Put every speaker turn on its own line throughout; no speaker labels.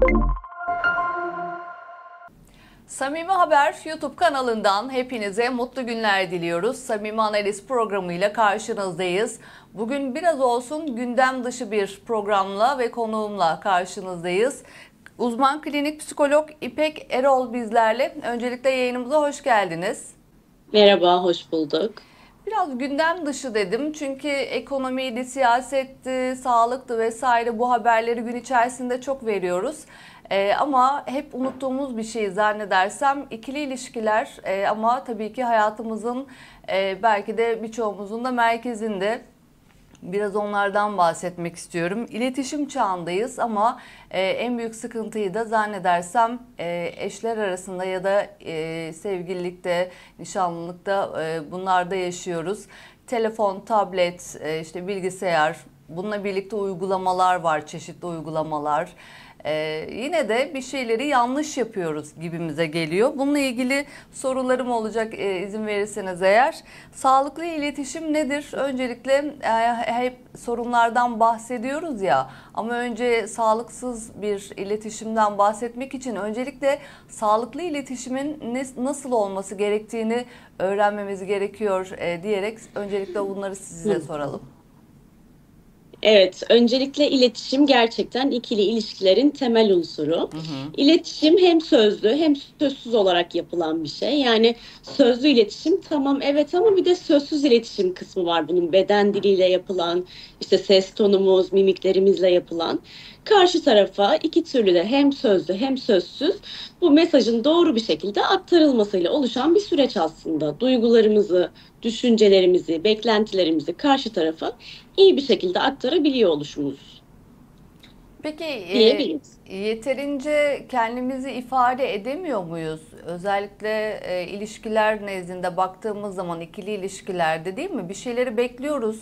Samimi Haber YouTube kanalından hepinize mutlu günler diliyoruz. Samimi Analiz programıyla karşınızdayız. Bugün biraz olsun gündem dışı bir programla ve konuğumla karşınızdayız. Uzman klinik psikolog İpek Erol bizlerle. Öncelikle yayınımıza hoş geldiniz.
Merhaba, hoş bulduk.
Biraz gündem dışı dedim çünkü ekonomiydi, siyasetti, sağlıktı vesaire bu haberleri gün içerisinde çok veriyoruz. Ama hep unuttuğumuz bir şey zannedersem ikili ilişkiler, ama tabii ki hayatımızın belki de birçoğumuzun da merkezinde. Biraz onlardan bahsetmek istiyorum. İletişim çağındayız ama en büyük sıkıntıyı da zannedersem eşler arasında ya da sevgililikte, nişanlılıkta bunlarda yaşıyoruz. Telefon, tablet, işte bilgisayar, bununla birlikte uygulamalar var, çeşitli uygulamalar. Yine de bir şeyleri yanlış yapıyoruz gibimize geliyor. Bununla ilgili sorularım olacak izin verirseniz eğer. Sağlıklı iletişim nedir? Öncelikle hep sorunlardan bahsediyoruz ya, ama önce sağlıksız bir iletişimden bahsetmek için öncelikle sağlıklı iletişimin nasıl olması gerektiğini öğrenmemiz gerekiyor diyerek öncelikle bunları size soralım.
Evet, öncelikle iletişim gerçekten ikili ilişkilerin temel unsuru.
Hı hı.
İletişim hem sözlü hem sözsüz olarak yapılan bir şey. Yani sözlü iletişim tamam evet ama bir de sözsüz iletişim kısmı var. Bunun beden diliyle yapılan, işte ses tonumuz, mimiklerimizle yapılan. Karşı tarafa iki türlü de hem sözlü hem sözsüz bu mesajın doğru bir şekilde aktarılmasıyla oluşan bir süreç aslında. Duygularımızı, düşüncelerimizi, beklentilerimizi karşı tarafa iyi bir şekilde aktarabiliyor oluşumuz
Peki
diyebiliriz.
yeterince kendimizi ifade edemiyor muyuz? Özellikle ilişkiler nezdinde baktığımız zaman ikili ilişkilerde değil mi? Bir şeyleri bekliyoruz.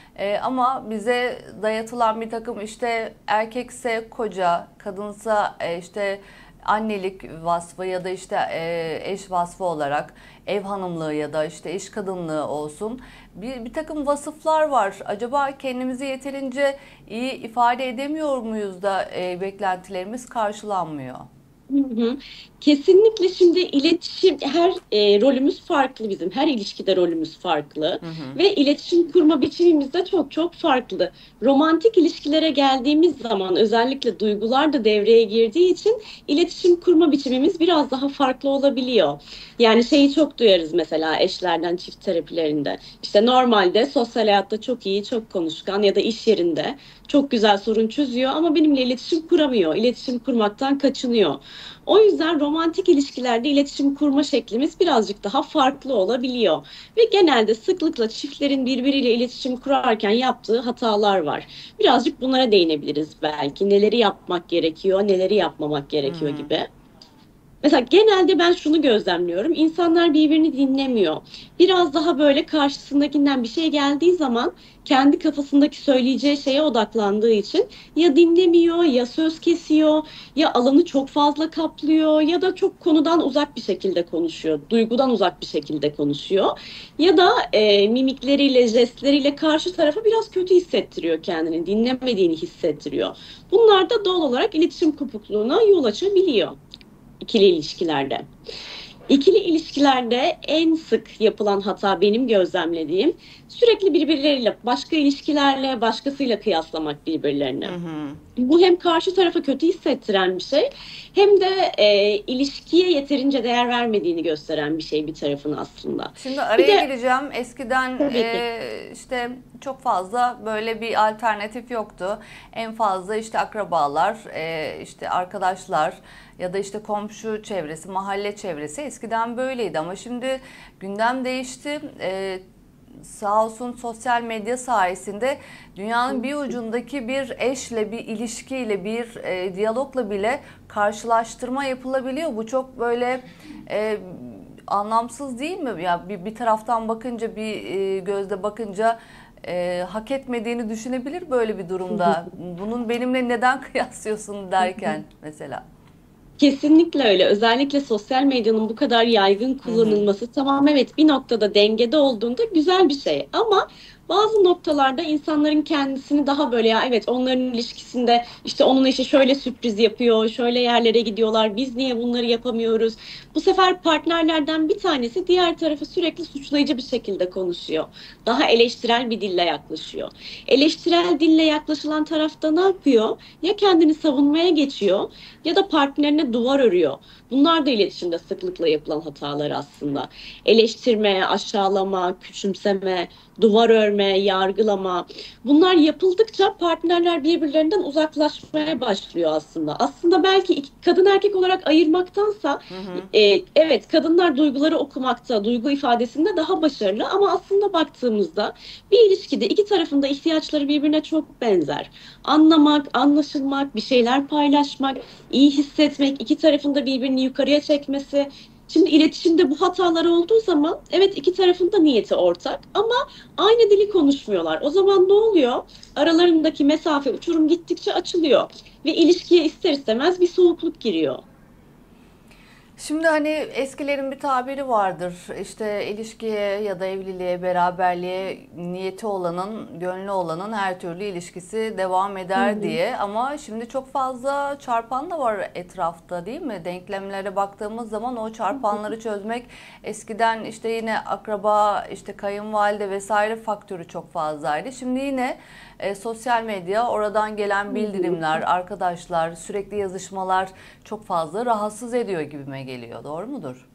Ama bize dayatılan bir takım işte erkekse koca, kadınsa işte annelik vasfı ya da işte eş vasfı olarak ev hanımlığı ya da işte iş kadınlığı olsun. Bir takım vasıflar var. Acaba kendimizi yeterince iyi ifade edemiyor muyuz da beklentilerimiz karşılanmıyor?
Hı hı. Kesinlikle şimdi iletişim her rolümüz farklı bizim. Her ilişkide rolümüz farklı
Hı hı.
ve iletişim kurma biçimimiz de çok çok farklı. Romantik ilişkilere geldiğimiz zaman özellikle duygular da devreye girdiği için iletişim kurma biçimimiz biraz daha farklı olabiliyor. Yani şeyi çok duyarız mesela eşlerden çift terapilerinde. İşte normalde sosyal hayatta çok iyi, çok konuşkan ya da iş yerinde çok güzel sorun çözüyor ama benimle iletişim kuramıyor. İletişim kurmaktan kaçınıyor. O yüzden romantik ilişkilerde iletişim kurma şeklimiz birazcık daha farklı olabiliyor. Ve genelde sıklıkla çiftlerin birbiriyle iletişim kurarken yaptığı hatalar var. Birazcık bunlara değinebiliriz belki. Neleri yapmak gerekiyor, neleri yapmamak
Hı
gerekiyor
hı.
gibi. Mesela genelde ben şunu gözlemliyorum. İnsanlar birbirini dinlemiyor. Biraz daha böyle karşısındakinden bir şey geldiği zaman kendi kafasındaki söyleyeceği şeye odaklandığı için ya dinlemiyor, ya söz kesiyor, ya alanı çok fazla kaplıyor ya da çok konudan uzak bir şekilde konuşuyor. Duygudan uzak bir şekilde konuşuyor. Ya da mimikleriyle, jestleriyle karşı tarafa biraz kötü hissettiriyor kendini, dinlemediğini hissettiriyor. Bunlar da doğal olarak iletişim kopukluğuna yol açabiliyor ikili ilişkilerde. İkili ilişkilerde en sık yapılan hata benim gözlemlediğim sürekli birbirleriyle, başka ilişkilerle, başkasıyla kıyaslamak birbirlerini.
Hı hı.
Bu hem karşı tarafa kötü hissettiren bir şey hem de ilişkiye yeterince değer vermediğini gösteren bir şey bir tarafın aslında.
Şimdi
Bir
araya
de
gireceğim. Eskiden
tabii ki.
işte çok fazla böyle bir alternatif yoktu. En fazla işte akrabalar, işte arkadaşlar ya da işte komşu çevresi, mahalle çevresi eskiden böyleydi. Ama şimdi gündem değişti. Sağ olsun sosyal medya sayesinde dünyanın bir ucundaki bir eşle, bir ilişkiyle, bir diyalogla bile karşılaştırma yapılabiliyor. Bu çok böyle e, anlamsız değil mi? Ya bir taraftan bakınca, bir gözle bakınca hak etmediğini düşünebilir böyle bir durumda. Bunun benimle neden kıyaslıyorsun derken mesela.
Kesinlikle öyle. Özellikle sosyal medyanın bu kadar yaygın
Hı hı.
kullanılması tamam evet bir noktada dengede olduğunda güzel bir şey. Ama Bazı noktalarda insanların kendisini daha böyle ya evet onların ilişkisinde işte onun eşi şöyle sürpriz yapıyor, şöyle yerlere gidiyorlar, biz niye bunları yapamıyoruz? Bu sefer partnerlerden bir tanesi diğer tarafı sürekli suçlayıcı bir şekilde konuşuyor. Daha eleştirel bir dille yaklaşıyor. Eleştirel dille yaklaşılan tarafta ne yapıyor? Ya kendini savunmaya geçiyor ya da partnerine duvar örüyor. Bunlar da iletişimde sıklıkla yapılan hatalar aslında. Eleştirme, aşağılama, küçümseme, duvar örme, yargılama. Bunlar yapıldıkça partnerler birbirlerinden uzaklaşmaya başlıyor aslında. Aslında belki kadın erkek olarak ayırmaktansa
Hı hı.
evet kadınlar duyguları okumakta, duygu ifadesinde daha başarılı ama aslında baktığımızda bir ilişkide iki tarafın da ihtiyaçları birbirine çok benzer. Anlamak, anlaşılmak, bir şeyler paylaşmak, iyi hissetmek, iki tarafın da birbirini yukarıya çekmesi. Şimdi iletişimde bu hatalar olduğu zaman evet iki tarafın da niyeti ortak ama aynı dili konuşmuyorlar. O zaman ne oluyor? Aralarındaki mesafe, uçurum gittikçe açılıyor ve ilişkiye ister istemez bir soğukluk giriyor.
Şimdi hani eskilerin bir tabiri vardır. İşte ilişkiye ya da evliliğe, beraberliğe niyeti olanın, gönlü olanın her türlü ilişkisi devam
Hı
eder
hı.
diye. Ama şimdi çok fazla çarpan da var etrafta, değil mi? Denklemlere baktığımız zaman o çarpanları çözmek, eskiden işte yine akraba, işte kayınvalide vesaire faktörü çok fazlaydı. Şimdi yine sosyal medya, oradan gelen
Hı hı.
bildirimler, arkadaşlar, sürekli yazışmalar çok fazla rahatsız ediyor gibime geliyor. Doğru mudur?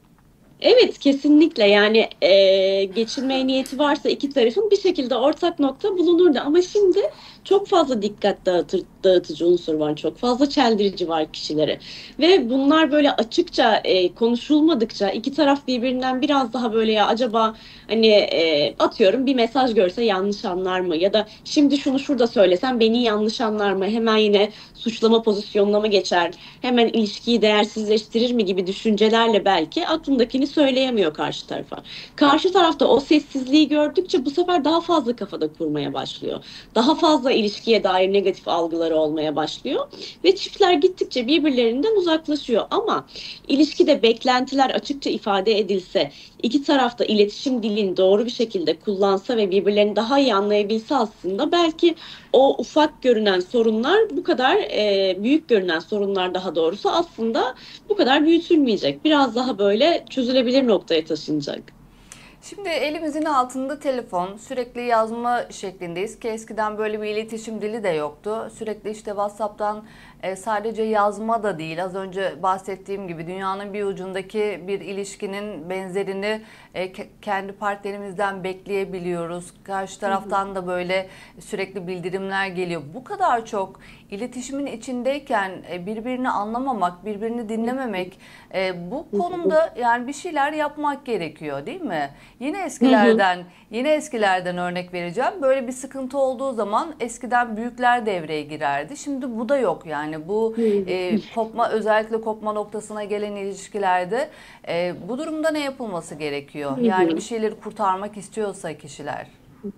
Evet kesinlikle yani geçinmeye niyeti varsa iki tarafın bir şekilde ortak nokta bulunurdu. Ama şimdi çok fazla dikkat dağıtıcı unsur var. Çok fazla çeldirici var kişileri. Ve bunlar böyle açıkça konuşulmadıkça iki taraf birbirinden biraz daha böyle ya acaba hani atıyorum bir mesaj görse yanlış anlar mı? Ya da şimdi şunu şurada söylesem beni yanlış anlar mı? Hemen yine suçlama pozisyonuna mı geçer? Hemen ilişkiyi değersizleştirir mi gibi düşüncelerle belki aklındakini söyleyemiyor karşı tarafa. Karşı tarafta o sessizliği gördükçe bu sefer daha fazla kafada kurmaya başlıyor. Daha fazla ilişkiye dair negatif algıları olmaya başlıyor ve çiftler gittikçe birbirlerinden uzaklaşıyor. Ama ilişkide beklentiler açıkça ifade edilse, iki tarafta iletişim dilini doğru bir şekilde kullansa ve birbirlerini daha iyi anlayabilse aslında belki o ufak görünen sorunlar bu kadar büyük görünen sorunlar daha doğrusu aslında bu kadar büyütülmeyecek. Biraz daha böyle çözülebilir noktaya taşınacak.
Şimdi elimizin altında telefon, sürekli yazma şeklindeyiz ki eskiden böyle bir iletişim dili de yoktu. Sürekli işte WhatsApp'tan sadece yazma da değil, az önce bahsettiğim gibi dünyanın bir ucundaki bir ilişkinin benzerini kendi partnerimizden bekleyebiliyoruz. Karşı
Hı hı.
taraftan da böyle sürekli bildirimler geliyor. Bu kadar çok iletişimin içindeyken birbirini anlamamak, birbirini dinlememek, bu konuda yani bir şeyler yapmak gerekiyor, değil mi? Yine
Hı hı.
eskilerden örnek vereceğim. Böyle bir sıkıntı olduğu zaman eskiden büyükler devreye girerdi. Şimdi bu da yok yani. Bu
Hı hı.
kopma, özellikle kopma noktasına gelen ilişkilerde bu durumda ne yapılması gerekiyor?
Hı
Yani bir
hı.
şeyleri kurtarmak istiyorsa kişiler.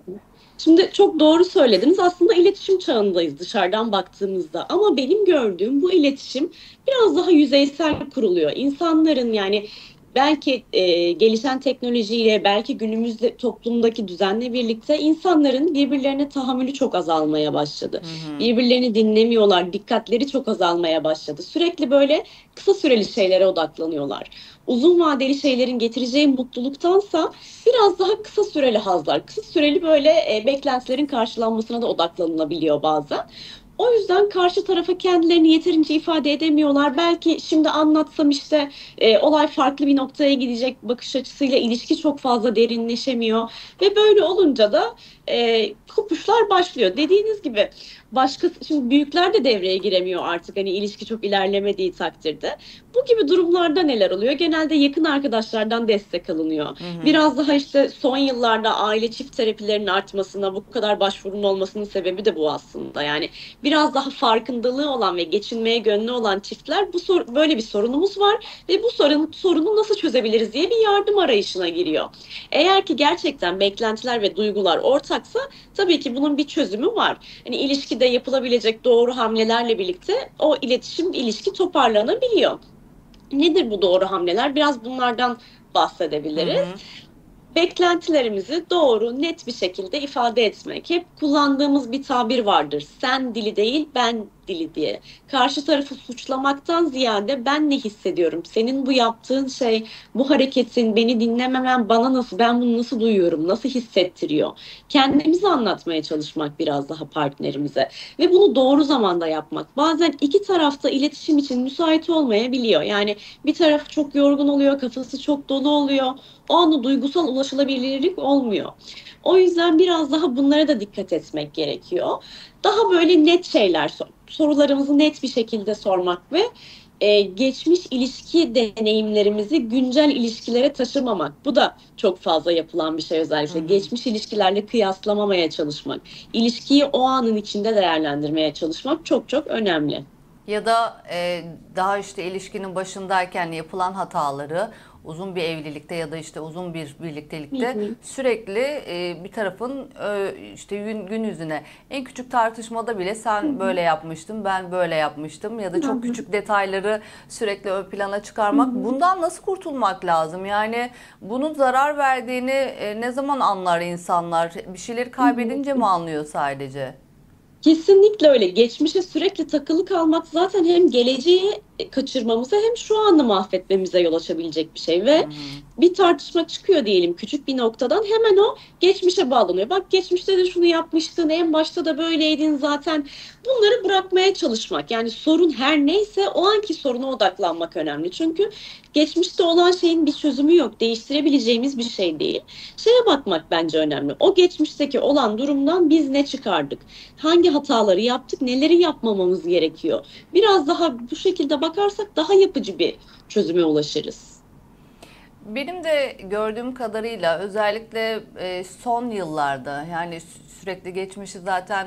Şimdi çok doğru söylediniz. Aslında iletişim çağındayız dışarıdan baktığımızda. Ama benim gördüğüm bu iletişim biraz daha yüzeysel kuruluyor. İnsanların yani belki gelişen teknolojiyle, belki günümüzde toplumdaki düzenle birlikte insanların birbirlerine tahammülü çok azalmaya başladı.
Hı hı.
Birbirlerini dinlemiyorlar, dikkatleri çok azalmaya başladı. Sürekli böyle kısa süreli şeylere odaklanıyorlar. Uzun vadeli şeylerin getireceği mutluluktansa biraz daha kısa süreli hazlar, kısa süreli böyle beklentilerin karşılanmasına da odaklanılabiliyor bazen. O yüzden karşı tarafa kendilerini yeterince ifade edemiyorlar. Belki şimdi anlatsam işte olay farklı bir noktaya gidecek bakış açısıyla ilişki çok fazla derinleşemiyor. Ve böyle olunca da kopuşlar başlıyor. Dediğiniz gibi başka şimdi büyükler de devreye giremiyor artık hani ilişki çok ilerlemediği takdirde. Bu gibi durumlarda neler oluyor? Genelde yakın arkadaşlardan destek alınıyor.
Hı hı.
Biraz daha işte son yıllarda aile çift terapilerinin artmasına, bu kadar başvurunun olmasının sebebi de bu aslında. Yani biraz daha farkındalığı olan ve geçinmeye gönlü olan çiftler böyle bir sorunumuz var ve bu sorunu nasıl çözebiliriz diye bir yardım arayışına giriyor. Eğer ki gerçekten beklentiler ve duygular ortaksa tabii ki bunun bir çözümü var. Hani ilişkide yapılabilecek doğru hamlelerle birlikte o ilişki toparlanabiliyor. Nedir bu doğru hamleler? Biraz bunlardan
Hı
bahsedebiliriz.
hı.
Beklentilerimizi doğru, net bir şekilde ifade etmek. Hep kullandığımız bir tabir vardır. Sen dili değil, ben dili diye. Karşı tarafı suçlamaktan ziyade ben ne hissediyorum? Senin bu yaptığın şey, bu hareketin, beni dinlememen bana nasıl, ben bunu nasıl duyuyorum, nasıl hissettiriyor? Kendimizi anlatmaya çalışmak biraz daha partnerimize ve bunu doğru zamanda yapmak. Bazen iki tarafta iletişim için müsait olmayabiliyor. Yani bir taraf çok yorgun oluyor, kafası çok dolu oluyor. O anda duygusal ulaşılabilirlik olmuyor. O yüzden biraz daha bunlara da dikkat etmek gerekiyor. Daha böyle net şeyler, sorularımızı net bir şekilde sormak ve geçmiş ilişki deneyimlerimizi güncel ilişkilere taşımamak. Bu da çok fazla yapılan bir şey
Hı
özellikle.
hı.
Geçmiş ilişkilerle kıyaslamamaya çalışmak. İlişkiyi o anın içinde değerlendirmeye çalışmak çok çok önemli.
Ya da daha işte ilişkinin başındayken yapılan hataları uzun bir evlilikte ya da işte uzun bir
Hı
birliktelikte
hı,
sürekli bir tarafın işte gün yüzüne en küçük tartışmada bile
hı
sen
hı,
böyle yapmıştın, ben böyle yapmıştım ya da
hı
çok
hı,
küçük detayları sürekli ön plana
hı
çıkarmak.
hı,
Bundan nasıl kurtulmak lazım? Yani bunun zarar verdiğini ne zaman anlar insanlar? Bir şeyleri
hı hı.
kaybedince mi anlıyor sadece?
Kesinlikle öyle. Geçmişe sürekli takılı kalmak zaten hem geleceği kaçırmamıza hem şu anı mahvetmemize yol açabilecek bir şey.
Hı
Ve
hı.
bir tartışma çıkıyor diyelim küçük bir noktadan hemen o geçmişe bağlanıyor. Bak geçmişte de şunu yapmıştın, en başta da böyleydin zaten. Bunları bırakmaya çalışmak. Yani sorun her neyse o anki soruna odaklanmak önemli. Çünkü geçmişte olan şeyin bir çözümü yok. Değiştirebileceğimiz bir şey değil. Şeye bakmak bence önemli. O geçmişteki olan durumdan biz ne çıkardık? Hangi hataları yaptık, neleri yapmamamız gerekiyor? Biraz daha bu şekilde bakarsak daha yapıcı bir çözüme ulaşırız.
Benim de gördüğüm kadarıyla özellikle son yıllarda yani sürekli geçmişi zaten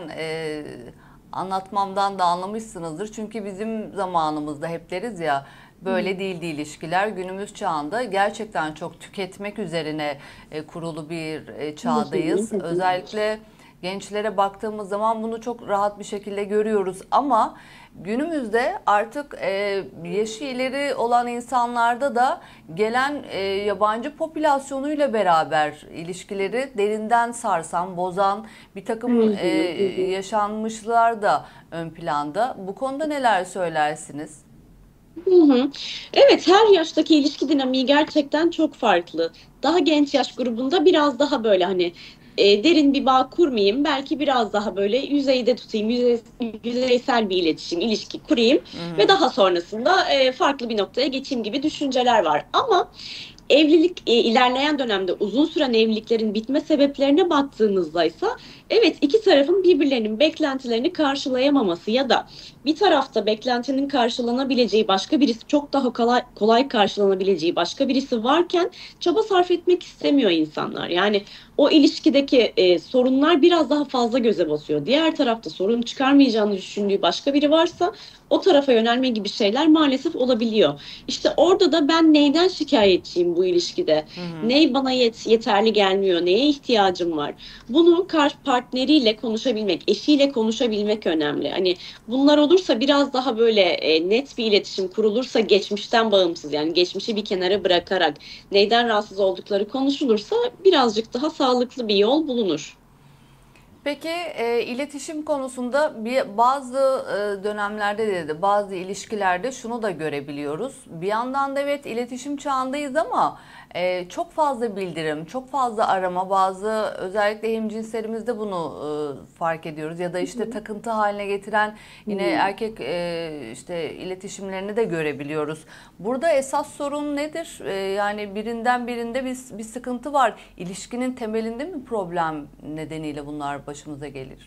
anlatmamdan da anlamışsınızdır. Çünkü bizim zamanımızda hep deriz ya böyle değildi ilişkiler. Günümüz çağında gerçekten çok tüketmek üzerine kurulu bir çağdayız. Özellikle gençlere baktığımız zaman bunu çok rahat bir şekilde görüyoruz ama günümüzde artık yaşı ileri olan insanlarda da gelen yabancı popülasyonuyla beraber ilişkileri derinden sarsan, bozan bir takım yaşanmışlar da ön planda. Bu konuda neler söylersiniz?
Hı hı. Evet, her yaştaki ilişki dinamiği gerçekten çok farklı. Daha genç yaş grubunda biraz daha böyle hani derin bir bağ kurmayayım. Belki biraz daha böyle yüzeyde tutayım, yüzeysel bir iletişim, ilişki kurayım
Hı
ve
hı.
daha sonrasında farklı bir noktaya geçeyim gibi düşünceler var. Ama evlilik ilerleyen dönemde uzun süren evliliklerin bitme sebeplerine baktığımızda ise evet iki tarafın birbirlerinin beklentilerini karşılayamaması ya da bir tarafta beklentinin karşılanabileceği başka birisi çok daha kolay karşılanabileceği başka birisi varken çaba sarf etmek istemiyor insanlar. Yani o ilişkideki sorunlar biraz daha fazla göze basıyor. Diğer tarafta sorun çıkarmayacağını düşündüğü başka biri varsa o tarafa yönelme gibi şeyler maalesef olabiliyor. İşte orada da ben neyden şikayetçiyim bu ilişkide?
Hı hı.
Ney bana yeterli gelmiyor? Neye ihtiyacım var? Bunu karşı partneriyle konuşabilmek, eşiyle konuşabilmek önemli. Hani bunlar olursa biraz daha böyle net bir iletişim kurulursa geçmişten bağımsız yani geçmişi bir kenara bırakarak neyden rahatsız oldukları konuşulursa birazcık daha sağlıklı bir yol bulunur.
Peki iletişim konusunda bazı dönemlerde de bazı ilişkilerde şunu da görebiliyoruz. Bir yandan da evet iletişim çağındayız ama çok fazla bildirim, çok fazla arama, bazı özellikle hemcinslerimizde bunu fark ediyoruz ya da işte takıntı haline getiren yine
Hmm.
erkek işte iletişimlerini de görebiliyoruz. Burada esas sorun nedir? Yani birinden birinde bir sıkıntı var. İlişkinin temelinde mi problem nedeniyle bunlar başımıza gelir?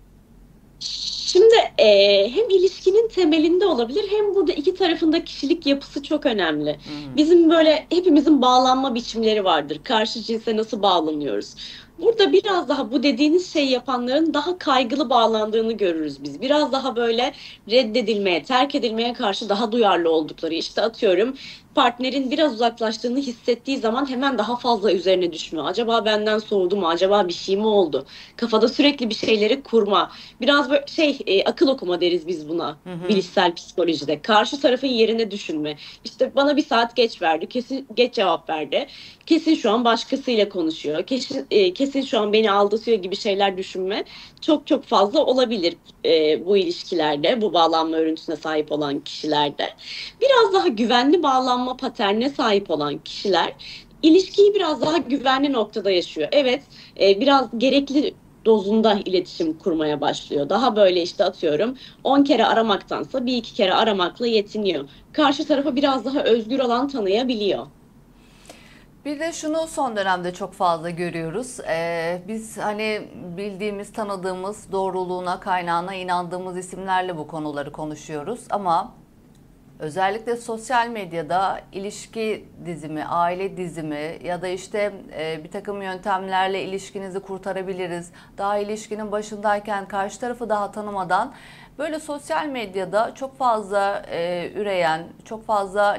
Şimdi hem ilişkinin temelinde olabilir hem burada iki tarafında kişilik yapısı çok önemli.
Hı hı.
Bizim böyle hepimizin bağlanma biçimleri vardır. Karşı cinse nasıl bağlanıyoruz? Burada biraz daha bu dediğiniz şey yapanların daha kaygılı bağlandığını görürüz biz. Biraz daha böyle reddedilmeye, terk edilmeye karşı daha duyarlı oldukları. İşte atıyorum partnerin biraz uzaklaştığını hissettiği zaman hemen daha fazla üzerine düşme. Acaba benden soğudu mu? Acaba bir şey mi oldu? Kafada sürekli bir şeyleri kurma. Biraz böyle akıl okuma deriz biz buna.
Hı hı.
Bilişsel psikolojide. Karşı tarafın yerine düşünme. İşte bana bir saat geç verdi. Kesin geç cevap verdi. Kesin şu an başkasıyla konuşuyor. Kesin şu an beni aldatıyor gibi şeyler düşünme. Çok çok fazla olabilir bu ilişkilerde, bu bağlanma örüntüsüne sahip olan kişilerde. Biraz daha güvenli bağlanma paternine sahip olan kişiler ilişkiyi biraz daha güvenli noktada yaşıyor. Evet, biraz gerekli dozunda iletişim kurmaya başlıyor. Daha böyle işte atıyorum 10 kere aramaktansa bir iki kere aramakla yetiniyor. Karşı tarafa biraz daha özgür alan tanıyabiliyor.
Bir de şunu son dönemde çok fazla görüyoruz. Biz hani bildiğimiz, tanıdığımız, doğruluğuna, kaynağına inandığımız isimlerle bu konuları konuşuyoruz. Ama özellikle sosyal medyada ilişki dizimi, aile dizimi ya da işte bir takım yöntemlerle ilişkinizi kurtarabiliriz. Daha ilişkinin başındayken karşı tarafı daha tanımadan böyle sosyal medyada çok fazla üreyen, çok fazla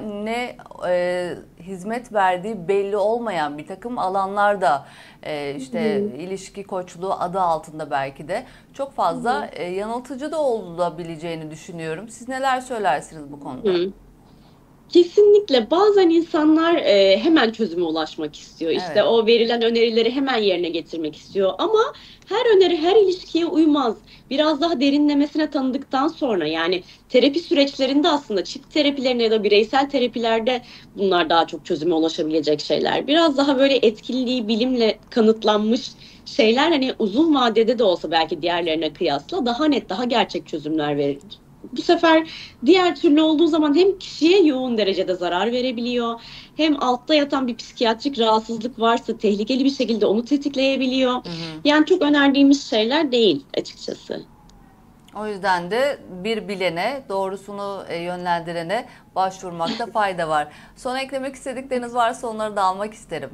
hizmet verdiği belli olmayan bir takım alanlarda işte ilişki koçluğu adı altında belki de çok fazla yanıltıcı da olabileceğini düşünüyorum. Siz neler söylersiniz bu konuda?
Hı. Kesinlikle bazen insanlar hemen çözüme ulaşmak istiyor. İşte
Evet.
o verilen önerileri hemen yerine getirmek istiyor. Ama her öneri her ilişkiye uymaz. Biraz daha derinlemesine tanıdıktan sonra yani terapi süreçlerinde aslında çift terapilerinde ya da bireysel terapilerde bunlar daha çok çözüme ulaşabilecek şeyler. Biraz daha böyle etkililiği bilimle kanıtlanmış şeyler hani uzun vadede de olsa belki diğerlerine kıyasla daha net, daha gerçek çözümler verir. Bu sefer diğer türlü olduğu zaman hem kişiye yoğun derecede zarar verebiliyor, hem altta yatan bir psikiyatrik rahatsızlık varsa tehlikeli bir şekilde onu tetikleyebiliyor.
Hı hı.
Yani çok önerdiğimiz şeyler değil açıkçası.
O yüzden de bir bilene, doğrusunu yönlendirene başvurmakta fayda var. Son eklemek istedikleriniz varsa onları da almak isterim.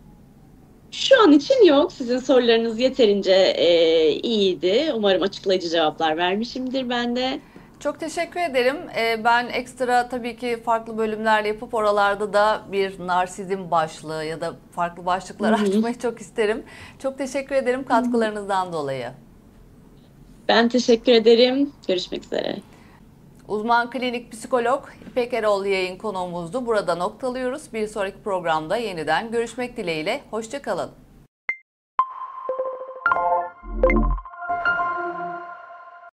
Şu an için yok. Sizin sorularınız yeterince iyiydi. Umarım açıklayıcı cevaplar vermişimdir ben de.
Çok teşekkür ederim. Ben ekstra tabii ki farklı bölümler yapıp oralarda da bir narsizm başlığı ya da farklı
Hı
başlıklar
hı.
açmayı çok isterim. Çok teşekkür ederim katkılarınızdan dolayı.
Ben teşekkür ederim. Görüşmek üzere.
Uzman klinik psikolog İpek Eroğlu yayın konuğumuzdu. Burada noktalıyoruz. Bir sonraki programda yeniden görüşmek dileğiyle. Hoşça kalın.